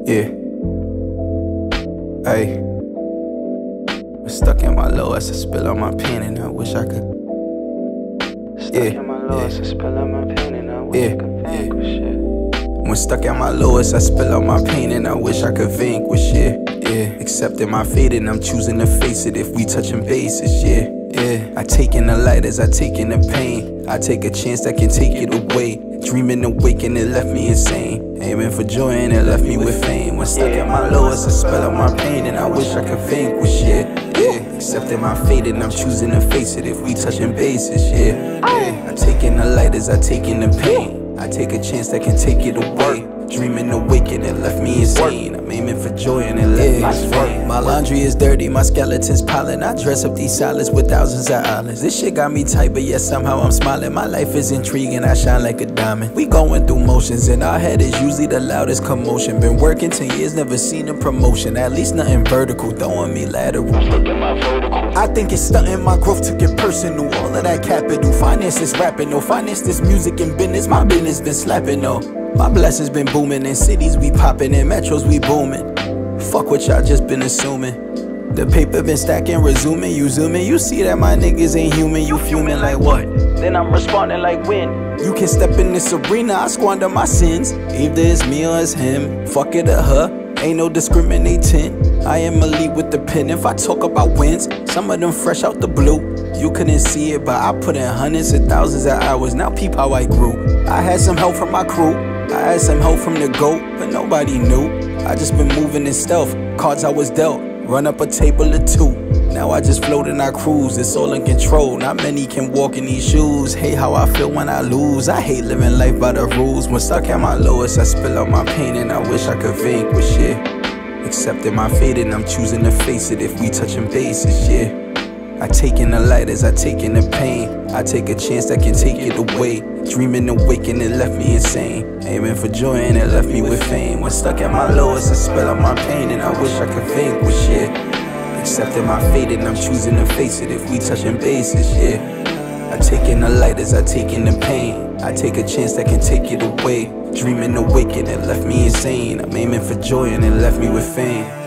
Yeah. Ay. I'm stuck in my low as I spill on my pen and I wish I could. When stuck at my lowest, I spill out my pain and I wish I could vanquish it. Yeah, accepting my fate and I'm choosing to face it if we touching bases. Yeah, yeah. I take in the light as I take in the pain. I take a chance that can take it away. Dreaming awake and it left me insane. Aiming for joy and it left me with fame. When stuck at my lowest, I spill out my pain and I wish I could vanquish it. Yeah, accepting my fate and I'm choosing to face it if we touching bases. Yeah, yeah. I take in the light as I take in the pain. I take a chance that can take it away. Dreaming awake and it left me insane. I'm aiming for joy and it left me insane. My laundry is dirty, my skeleton's piling. I dress up these salads with thousands of islands. This shit got me tight, but yet somehow I'm smiling. My life is intriguing, I shine like a diamond. We going through motions, and our head is usually the loudest commotion. Been working 10 years, never seen a promotion. At least nothing vertical, throwing me lateral. I think it's stunting my growth to get personal. All of that capital, finance this rapping, no finance this music and business. My business been slapping, no. My blessings been booming, in cities we popping, in metros we booming. Fuck what y'all just been assuming. The paper been stacking, resuming, you zooming. You see that my niggas ain't human, you fuming like what? Then I'm responding like when? You can step in this arena, I squander my sins. Either it's me or it's him, fuck it or her, ain't no discriminating. I am elite with the pen, if I talk about wins, some of them fresh out the blue. You couldn't see it, but I put in hundreds of thousands of hours, now peep how I grew. I had some help from my crew, I had some help from the GOAT, but nobody knew. I just been moving in stealth, cards I was dealt, run up a table or two. Now I just float and I cruise, it's all in control. Not many can walk in these shoes. Hate how I feel when I lose. I hate living life by the rules. When stuck at my lowest, I spill out my pain and I wish I could vanquish it. Accepting my fate and I'm choosing to face it if we touching bases, yeah. I take in the light as I take in the pain. I take a chance that can take it away. Dreaming awake and it left me insane. Aiming for joy and it left me with fame. When stuck at my lowest, I spill out my pain and I wish I could vanquish it. Accepting my fate and I'm choosing to face it if we touching bases, yeah. I take in the light as I take in the pain. I take a chance that can take it away. Dreaming awake and it left me insane. I'm aiming for joy and it left me with fame.